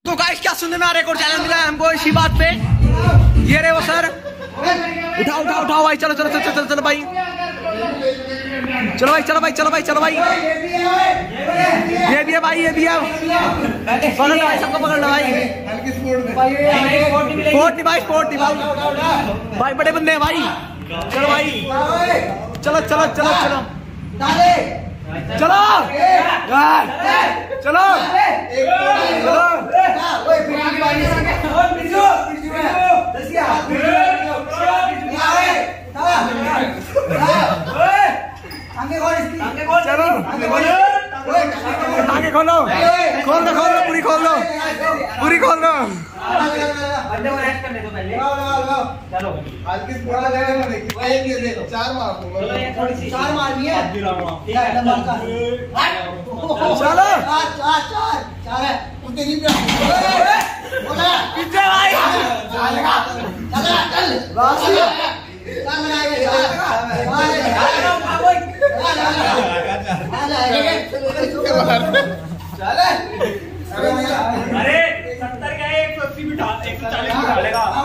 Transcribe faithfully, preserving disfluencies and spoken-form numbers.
तो गाइस क्या सुनने में आ रहा है, एक और चैलेंज मिला है हमको इसी बात पे। ये रहे वो सर, उठाओ उठाओ उठाओ भाई, चलो चलो चलो चलो चलो भाई, चलो भाई चलो भाई चलो भाई चलो भाई, ये भी है भाई, ये भी है, पकड़ लो भाई, सबको पकड़ लो भाई। स्पोर्ट नहीं भाई, स्पोर्ट नहीं भाई, भाई बड़े बंदे हैं भाई। चलो भाई, चलो चलो चलो चलो चलो चलो चलो आगे खोलो, खोल दो खोल दो, पूरी खोल दो, पूरी खोल दो। चार मार चार मारनी है, चलो पीछे भाई, अरे सत्तर का एक सौ अस्सी बिठा, एक सौ चालीस बिठा लेगा।